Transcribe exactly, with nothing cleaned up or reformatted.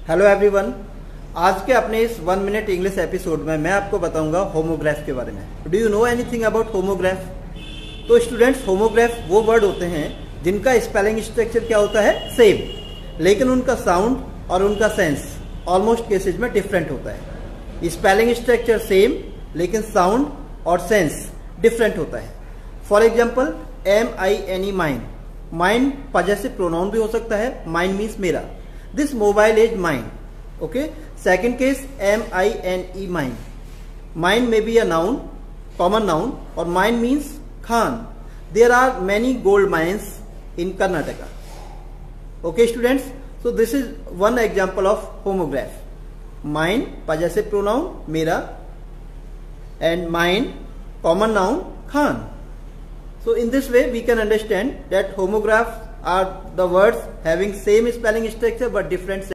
Hello everyone, आज के अपने इस वन मिनट इंग्लिश एपिसोड में मैं आपको बताऊंगा होमोग्राफ के बारे में। Do you know anything about homograph? तो स्टूडेंट्स, होमोग्राफ वो वर्ड होते हैं जिनका स्पेलिंग स्ट्रक्चर क्या होता है, सेम, लेकिन उनका साउंड और उनका सेंस ऑलमोस्ट केसेज में डिफरेंट होता है। स्पेलिंग स्ट्रक्चर सेम, लेकिन साउंड और सेंस डिफरेंट होता है। For example, M I N E, mine. Mine possessive pronoun भी हो सकता है। माइन मीन्स मेरा। This mobile is mine. Okay, second case, M I N E, mine. Mine में be a noun, common noun, और mine means खान। There are many gold mines in Karnataka. Okay students, so this is one example of homograph. Mine possessive pronoun मेरा, and mine common noun Khan. So in this way we can understand that homographs are the words having same spelling structure but different